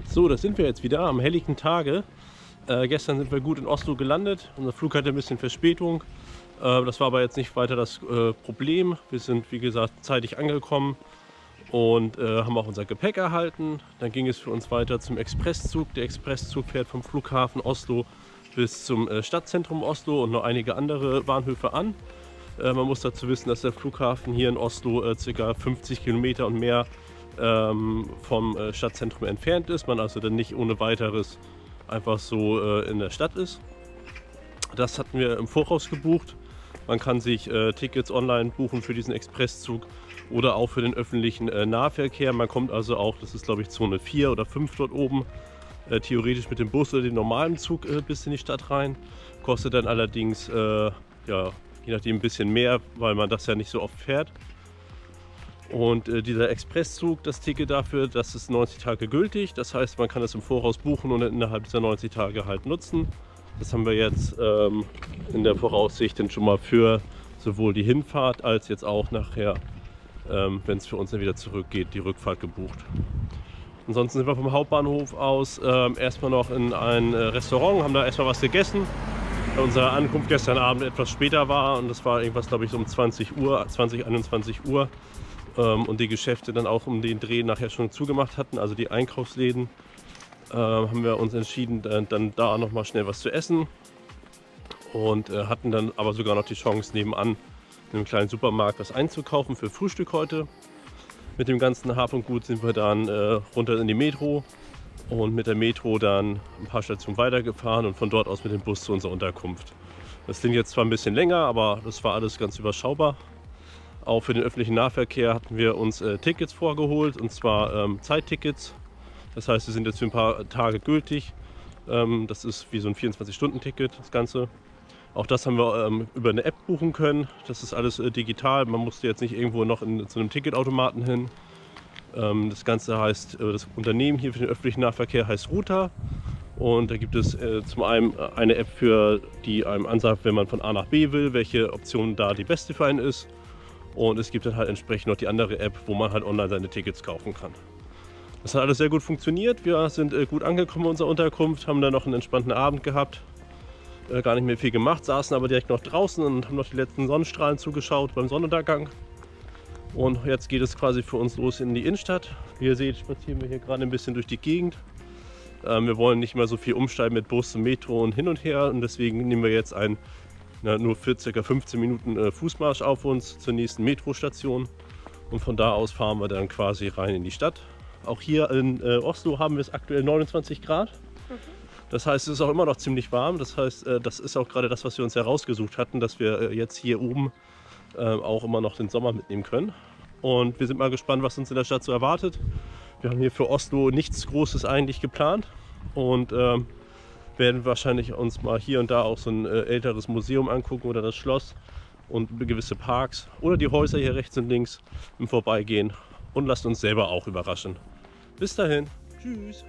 So, da sind wir jetzt wieder am helllichten Tage. Gestern sind wir gut in Oslo gelandet. Unser Flug hatte ein bisschen Verspätung. Das war aber jetzt nicht weiter das Problem. Wir sind, wie gesagt, zeitig angekommen und haben auch unser Gepäck erhalten. Dann ging es für uns weiter zum Expresszug. Der Expresszug fährt vom Flughafen Oslo bis zum Stadtzentrum Oslo und noch einige andere Bahnhöfe an. Man muss dazu wissen, dass der Flughafen hier in Oslo ca. 50 Kilometer und mehr vom Stadtzentrum entfernt ist. Man also dann nicht ohne weiteres einfach so in der Stadt ist. Das hatten wir im Voraus gebucht. Man kann sich Tickets online buchen für diesen Expresszug oder auch für den öffentlichen Nahverkehr. Man kommt also auch, das ist glaube ich Zone 4 oder 5 dort oben, theoretisch mit dem Bus oder dem normalen Zug bis in die Stadt rein. Kostet dann allerdings, ja, je nachdem ein bisschen mehr, weil man das ja nicht so oft fährt. Und dieser Expresszug, das Ticket dafür, das ist 90 Tage gültig. Das heißt, man kann es im Voraus buchen und innerhalb dieser 90 Tage halt nutzen. Das haben wir jetzt in der Voraussicht dann schon mal für sowohl die Hinfahrt als jetzt auch nachher, wenn es für uns dann wieder zurückgeht, die Rückfahrt gebucht. Ansonsten sind wir vom Hauptbahnhof aus erstmal noch in ein Restaurant, haben da erstmal was gegessen. Unsere Ankunft gestern Abend etwas später war und das war irgendwas, glaube ich, so um 20 Uhr, 21 Uhr. Und die Geschäfte dann auch um den Dreh nachher schon zugemacht hatten, also die Einkaufsläden, haben wir uns entschieden, dann da noch mal schnell was zu essen und hatten dann aber sogar noch die Chance, nebenan in einem kleinen Supermarkt was einzukaufen für Frühstück heute. Mit dem ganzen Hab und Gut sind wir dann runter in die Metro und mit der Metro dann ein paar Stationen weitergefahren und von dort aus mit dem Bus zu unserer Unterkunft. Das klingt jetzt zwar ein bisschen länger, aber das war alles ganz überschaubar. Auch für den öffentlichen Nahverkehr hatten wir uns Tickets vorgeholt, und zwar Zeittickets. Das heißt, sie sind jetzt für ein paar Tage gültig. Das ist wie so ein 24-Stunden-Ticket, das Ganze. Auch das haben wir über eine App buchen können. Das ist alles digital. Man musste jetzt nicht irgendwo noch zu einem Ticketautomaten hin. Das Ganze heißt, das Unternehmen hier für den öffentlichen Nahverkehr heißt Ruter. Und da gibt es zum einen eine App, die einem ansagt, wenn man von A nach B will, welche Option da die beste für einen ist. Und es gibt dann halt entsprechend noch die andere App, wo man halt online seine Tickets kaufen kann. Das hat alles sehr gut funktioniert. Wir sind gut angekommen in unserer Unterkunft, haben dann noch einen entspannten Abend gehabt. Gar nicht mehr viel gemacht, saßen aber direkt noch draußen und haben noch die letzten Sonnenstrahlen zugeschaut beim Sonnenuntergang. Und jetzt geht es quasi für uns los in die Innenstadt. Wie ihr seht, spazieren wir hier gerade ein bisschen durch die Gegend. Wir wollen nicht mehr so viel umsteigen mit Bus und Metro und hin und her. Und deswegen nehmen wir jetzt nur für ca. 15 Minuten Fußmarsch auf uns zur nächsten Metrostation. Und von da aus fahren wir dann quasi rein in die Stadt. Auch hier in Oslo haben wir es aktuell 29 Grad. Das heißt, es ist auch immer noch ziemlich warm. Das heißt, das ist auch gerade das, was wir uns herausgesucht hatten, dass wir jetzt hier oben auch immer noch den Sommer mitnehmen können. Und wir sind mal gespannt, was uns in der Stadt so erwartet. Wir haben hier für Oslo nichts Großes eigentlich geplant und werden wahrscheinlich uns mal hier und da auch so ein älteres Museum angucken oder das Schloss und gewisse Parks oder die Häuser hier rechts und links im Vorbeigehen und lasst uns selber auch überraschen. Bis dahin, tschüss!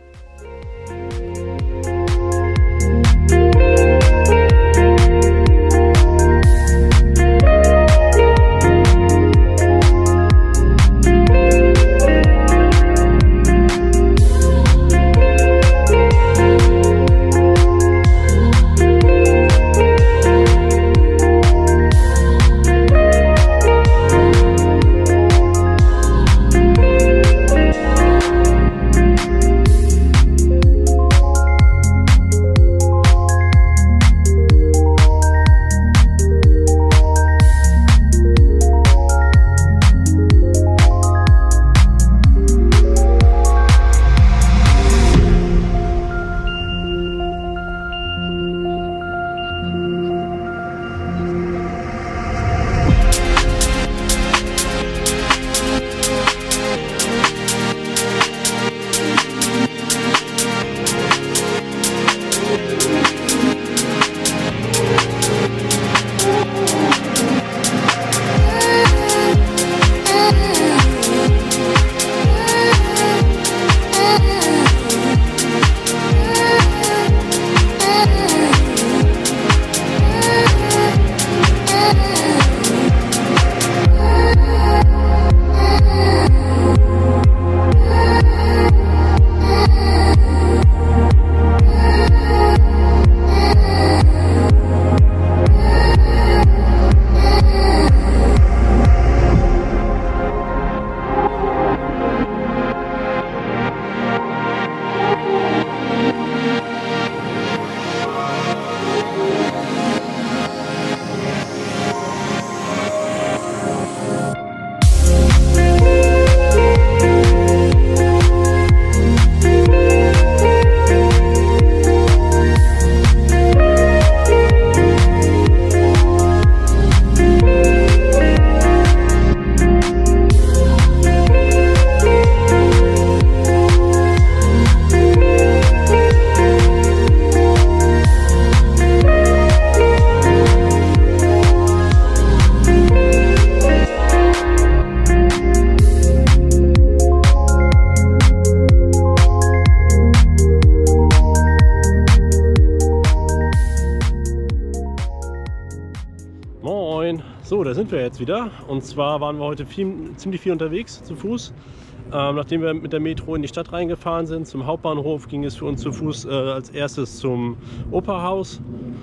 sind wir jetzt wieder. Und zwar waren wir heute ziemlich viel unterwegs zu Fuß. Nachdem wir mit der Metro in die Stadt reingefahren sind, zum Hauptbahnhof, ging es für uns zu Fuß als erstes zum Opernhaus.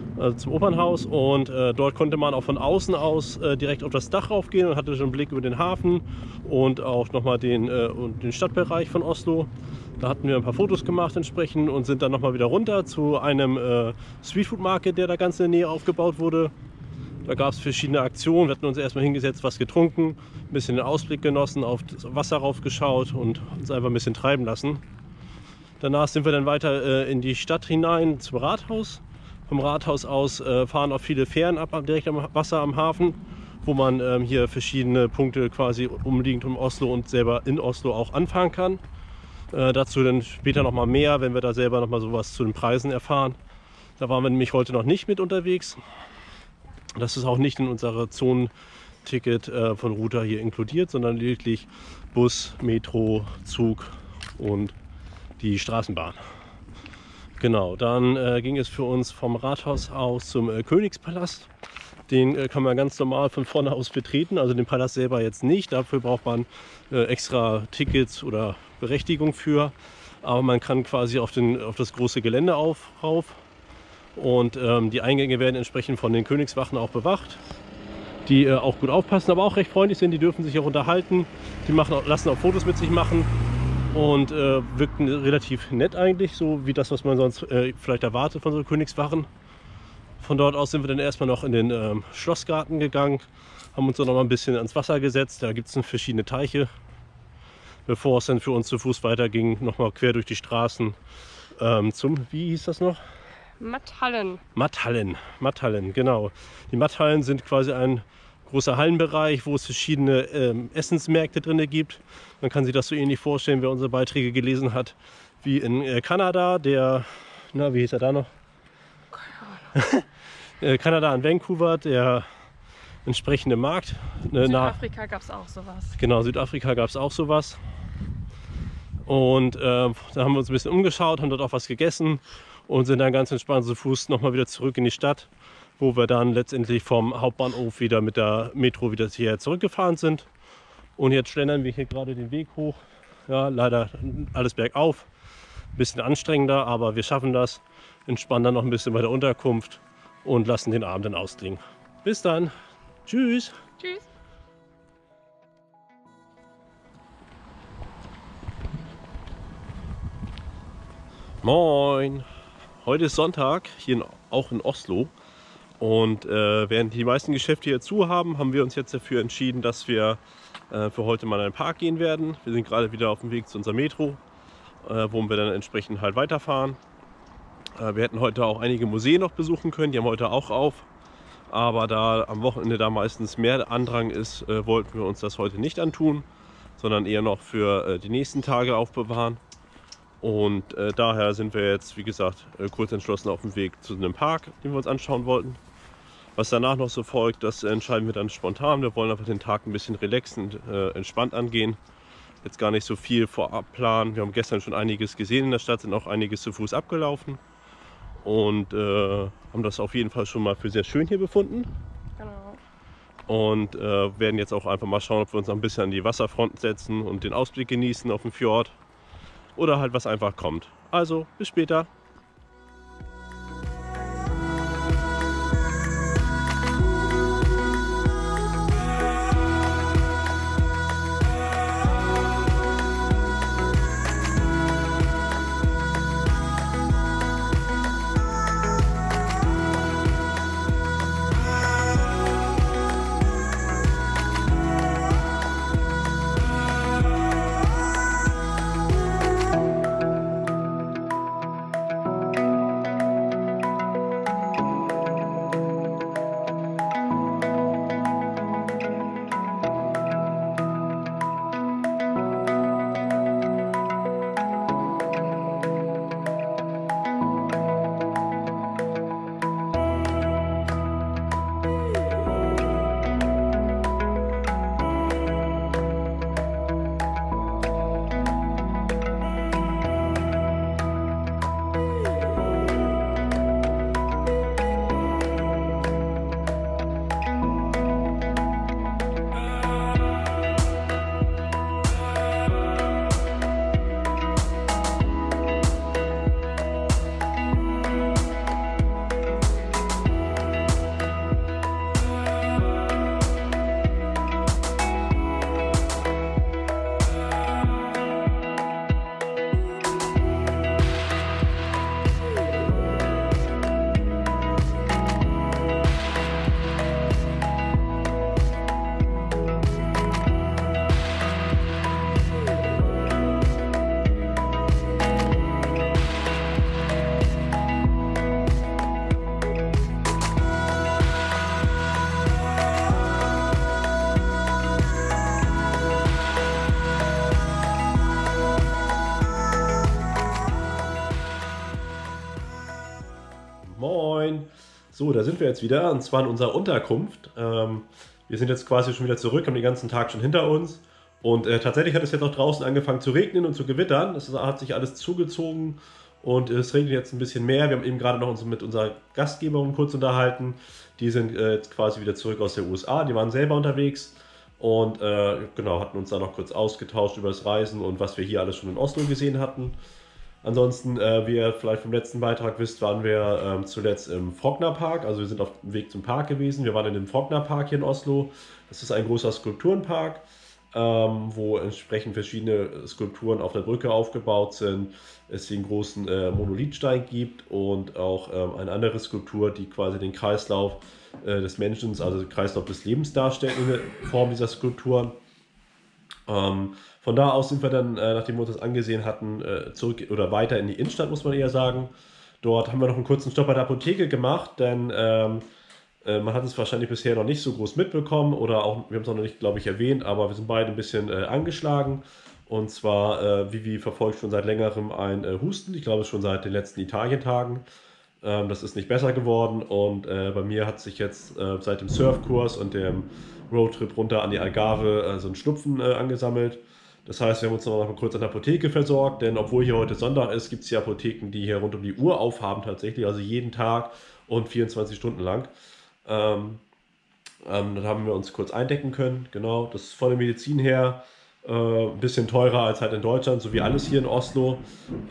Und dort konnte man auch von außen aus direkt auf das Dach raufgehen und hatte schon einen Blick über den Hafen und auch nochmal den Stadtbereich von Oslo. Da hatten wir ein paar Fotos gemacht entsprechend und sind dann nochmal wieder runter zu einem Streetfood Market, der da ganz in der Nähe aufgebaut wurde. Da gab es verschiedene Aktionen. Wir hatten uns erstmal hingesetzt, was getrunken, ein bisschen den Ausblick genossen, auf das Wasser raufgeschaut und uns einfach ein bisschen treiben lassen. Danach sind wir dann weiter in die Stadt hinein zum Rathaus. Vom Rathaus aus fahren auch viele Fähren ab, direkt am Wasser am Hafen, wo man hier verschiedene Punkte quasi umliegend um Oslo und selber in Oslo auch anfahren kann. Dazu dann später noch mal mehr, wenn wir da selber noch mal sowas zu den Preisen erfahren. Da waren wir nämlich heute noch nicht mit unterwegs. Das ist auch nicht in unserer Zonenticket von Ruter hier inkludiert, sondern lediglich Bus, Metro, Zug und die Straßenbahn. Genau, dann ging es für uns vom Rathaus aus zum Königspalast. Den kann man ganz normal von vorne aus betreten, also den Palast selber jetzt nicht. Dafür braucht man extra Tickets oder Berechtigung für. Aber man kann quasi auf das große Gelände rauf. Und die Eingänge werden entsprechend von den Königswachen auch bewacht, die auch gut aufpassen, aber auch recht freundlich sind. Die dürfen sich auch unterhalten. Die lassen auch Fotos mit sich machen und wirkten relativ nett eigentlich, so wie das, was man sonst vielleicht erwartet von so Königswachen. Von dort aus sind wir dann erstmal noch in den Schlossgarten gegangen, haben uns dann noch mal ein bisschen ans Wasser gesetzt. Da gibt es verschiedene Teiche, bevor es dann für uns zu Fuß weiterging, noch mal quer durch die Straßen wie hieß das noch? Matthallen. Matthallen, genau. Die Matthallen sind quasi ein großer Hallenbereich, wo es verschiedene Essensmärkte drin gibt. Man kann sich das so ähnlich vorstellen, wer unsere Beiträge gelesen hat, wie in Kanada, wie hieß er da noch? Kanada in Vancouver, der entsprechende Markt. Südafrika gab es auch sowas. Genau, Südafrika gab es auch sowas. Und da haben wir uns ein bisschen umgeschaut, haben dort auch was gegessen und sind dann ganz entspannt zu Fuß nochmal wieder zurück in die Stadt, wo wir dann letztendlich vom Hauptbahnhof wieder mit der Metro wieder hierher zurückgefahren sind. Und jetzt schlendern wir hier gerade den Weg hoch. Ja, leider alles bergauf, ein bisschen anstrengender, aber wir schaffen das. Entspannen dann noch ein bisschen bei der Unterkunft und lassen den Abend dann ausklingen. Bis dann. Tschüss. Tschüss. Moin. Heute ist Sonntag, auch in Oslo. Und während die meisten Geschäfte hier zu haben, haben wir uns jetzt dafür entschieden, dass wir für heute mal in den Park gehen werden. Wir sind gerade wieder auf dem Weg zu unserer Metro, wo wir dann entsprechend halt weiterfahren. Wir hätten heute auch einige Museen noch besuchen können, die haben heute auch auf. Aber da am Wochenende da meistens mehr Andrang ist, wollten wir uns das heute nicht antun, sondern eher noch für die nächsten Tage aufbewahren. Und daher sind wir jetzt, wie gesagt, kurz entschlossen auf dem Weg zu einem Park, den wir uns anschauen wollten. Was danach noch so folgt, das entscheiden wir dann spontan. Wir wollen einfach den Tag ein bisschen relaxend, entspannt angehen. Jetzt gar nicht so viel vorab planen. Wir haben gestern schon einiges gesehen in der Stadt, sind auch einiges zu Fuß abgelaufen. Und haben das auf jeden Fall schon mal für sehr schön hier befunden. Genau. Und werden jetzt auch einfach mal schauen, ob wir uns noch ein bisschen an die Wasserfront setzen und den Ausblick genießen auf den Fjord. Oder halt was einfach kommt. Also, bis später. So, da sind wir jetzt wieder, und zwar in unserer Unterkunft. Wir sind jetzt quasi schon wieder zurück, haben den ganzen Tag schon hinter uns. Und tatsächlich hat es jetzt auch draußen angefangen zu regnen und zu gewittern. Es hat sich alles zugezogen und es regnet jetzt ein bisschen mehr. Wir haben eben gerade noch uns mit unserer Gastgeberin kurz unterhalten. Die sind jetzt quasi wieder zurück aus den USA. Die waren selber unterwegs und genau, hatten uns da noch kurz ausgetauscht über das Reisen und was wir hier alles schon in Oslo gesehen hatten. Ansonsten, wie ihr vielleicht vom letzten Beitrag wisst, waren wir zuletzt im Frogner-Park. Also wir sind auf dem Weg zum Park gewesen. Wir waren in dem Frogner-Park hier in Oslo. Das ist ein großer Skulpturenpark, wo entsprechend verschiedene Skulpturen auf der Brücke aufgebaut sind. Es den großen Monolithstein gibt und auch eine andere Skulptur, die quasi den Kreislauf des Menschen, also den Kreislauf des Lebens darstellt in der Form dieser Skulpturen. Von da aus sind wir dann, nachdem wir uns das angesehen hatten, zurück oder weiter in die Innenstadt, muss man eher sagen. Dort haben wir noch einen kurzen Stopp bei der Apotheke gemacht, denn man hat es wahrscheinlich bisher noch nicht so groß mitbekommen oder auch, wir haben es noch nicht, glaube ich, erwähnt, aber wir sind beide ein bisschen angeschlagen. Und zwar, Vivi verfolgt schon seit längerem ein Husten, ich glaube schon seit den letzten Italientagen. Das ist nicht besser geworden und bei mir hat sich jetzt seit dem Surfkurs und dem Roadtrip runter an die Algarve so ein Schnupfen angesammelt. Das heißt, wir haben uns noch mal kurz an der Apotheke versorgt, denn obwohl hier heute Sonntag ist, gibt es hier Apotheken, die hier rund um die Uhr aufhaben tatsächlich, also jeden Tag und 24 Stunden lang. Da haben wir uns kurz eindecken können, genau. Das ist von der Medizin her ein bisschen teurer als halt in Deutschland, so wie alles hier in Oslo,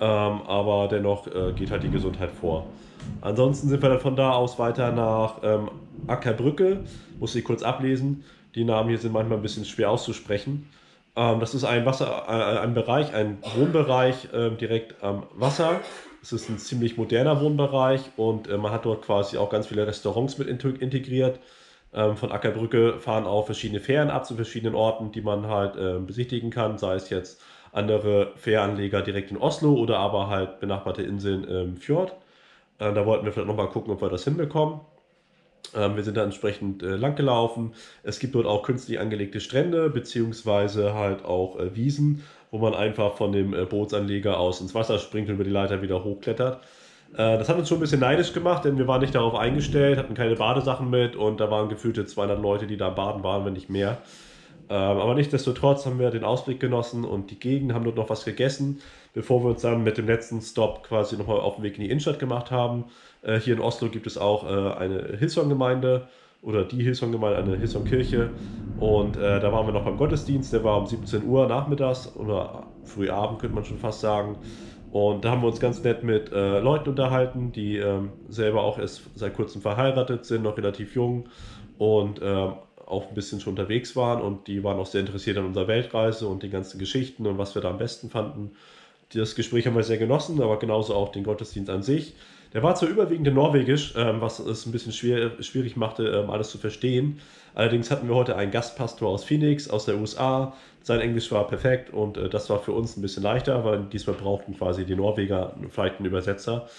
aber dennoch geht halt die Gesundheit vor. Ansonsten sind wir dann von da aus weiter nach Ackerbrücke, muss ich kurz ablesen. Die Namen hier sind manchmal ein bisschen schwer auszusprechen. Das ist ein Bereich, ein Wohnbereich direkt am Wasser. Es ist ein ziemlich moderner Wohnbereich und man hat dort quasi auch ganz viele Restaurants mit integriert. Von Ackerbrücke fahren auch verschiedene Fähren ab zu verschiedenen Orten, die man halt besichtigen kann, sei es jetzt andere Fähranleger direkt in Oslo oder aber halt benachbarte Inseln im Fjord. Da wollten wir vielleicht nochmal gucken, ob wir das hinbekommen. Wir sind da entsprechend lang gelaufen. Es gibt dort auch künstlich angelegte Strände, beziehungsweise halt auch Wiesen, wo man einfach von dem Bootsanleger aus ins Wasser springt und über die Leiter wieder hochklettert. Das hat uns schon ein bisschen neidisch gemacht, denn wir waren nicht darauf eingestellt, hatten keine Badesachen mit und da waren gefühlte 200 Leute, die da baden waren, wenn nicht mehr. Aber nichtsdestotrotz haben wir den Ausblick genossen und die Gegend, haben dort noch was gegessen, bevor wir uns dann mit dem letzten Stop quasi nochmal auf den Weg in die Innenstadt gemacht haben. Hier in Oslo gibt es auch eine Hillsong-Gemeinde oder die Hillsong-Gemeinde, eine Hillsong-Kirche und da waren wir noch beim Gottesdienst, der war um 17 Uhr nachmittags oder frühabend, könnte man schon fast sagen. Und da haben wir uns ganz nett mit Leuten unterhalten, die selber auch erst seit kurzem verheiratet sind, noch relativ jung und auch ein bisschen schon unterwegs waren und die waren auch sehr interessiert an unserer Weltreise und den ganzen Geschichten und was wir da am besten fanden. Das Gespräch haben wir sehr genossen, aber genauso auch den Gottesdienst an sich. Der war zwar überwiegend in Norwegisch, was es ein bisschen schwierig machte, alles zu verstehen. Allerdings hatten wir heute einen Gastpastor aus Phoenix, aus der USA. Sein Englisch war perfekt und das war für uns ein bisschen leichter, weil diesmal brauchten quasi die Norweger vielleicht einen Übersetzer,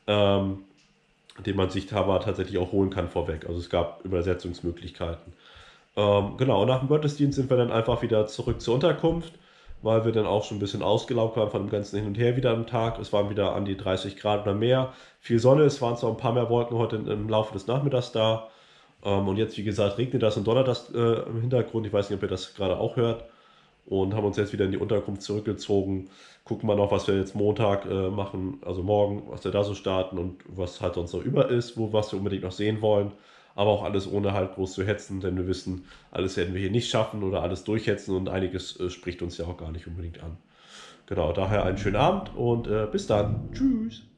den man sich aber tatsächlich auch holen kann vorweg. Also es gab Übersetzungsmöglichkeiten. Genau, nach dem Gottesdienst sind wir dann einfach wieder zurück zur Unterkunft, weil wir dann auch schon ein bisschen ausgelaugt waren von dem ganzen Hin und Her wieder am Tag. Es waren wieder an die 30 Grad oder mehr. Viel Sonne, es waren zwar ein paar mehr Wolken heute im Laufe des Nachmittags da. Und jetzt, wie gesagt, regnet das und donnert das im Hintergrund. Ich weiß nicht, ob ihr das gerade auch hört. Und haben uns jetzt wieder in die Unterkunft zurückgezogen. Gucken wir noch, was wir jetzt Montag machen, also morgen, was wir da so starten und was halt sonst noch über ist, was wir unbedingt noch sehen wollen. Aber auch alles ohne halt groß zu hetzen, denn wir wissen, alles werden wir hier nicht schaffen oder alles durchhetzen und einiges spricht uns ja auch gar nicht unbedingt an. Genau, daher einen schönen Abend und bis dann. Tschüss.